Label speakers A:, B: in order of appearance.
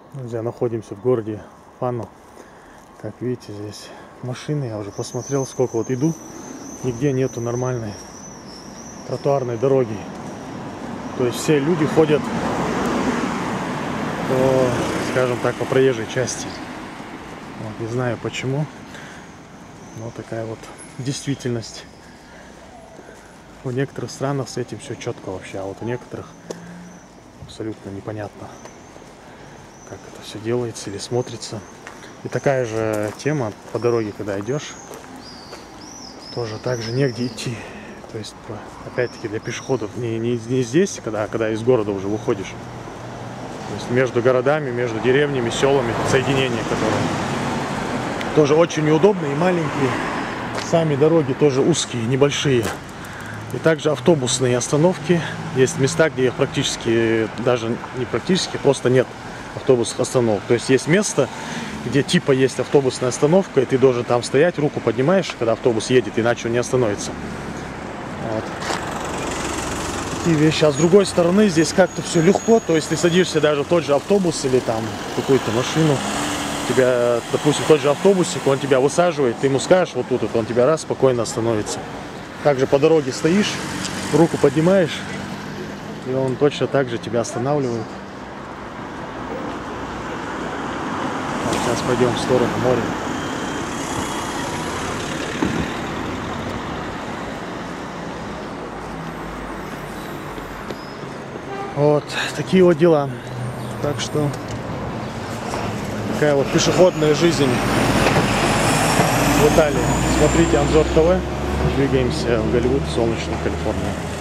A: Друзья, находимся в городе Фано. Как видите, здесь машины. Я уже посмотрел, сколько вот иду. Нигде нету нормальной тротуарной дороги. То есть все люди ходят по, скажем так, по проезжей части. Вот, не знаю почему, но такая вот действительность. В некоторых странах с этим все четко вообще, а вот в некоторых абсолютно непонятно, как это все делается или смотрится. И такая же тема по дороге, когда идешь, тоже так же негде идти. То есть, опять-таки, для пешеходов не здесь, когда из города уже выходишь. То есть между городами, между деревнями, селами, соединения, которые тоже очень неудобные и маленькие. Сами дороги тоже узкие, небольшие. И также автобусные остановки. Есть места, где их практически, даже не практически, просто нет автобусных остановок. То есть есть место, где типа есть автобусная остановка, и ты должен там стоять, руку поднимаешь, когда автобус едет, иначе он не остановится. Вот. Такие вещи. А с другой стороны здесь как-то все легко. То есть ты садишься даже в тот же автобус или там какую-то машину. Тебя, допустим, тот же автобусик, он тебя высаживает, ты ему скажешь вот тут, он тебя раз спокойно остановится. Также по дороге стоишь, руку поднимаешь, и он точно так же тебя останавливает. Так, сейчас пойдем в сторону моря. Вот такие вот дела. Так что такая вот пешеходная жизнь в Италии. Смотрите Анзор ТВ. Двигаемся в Голливуд, солнечную Калифорнию.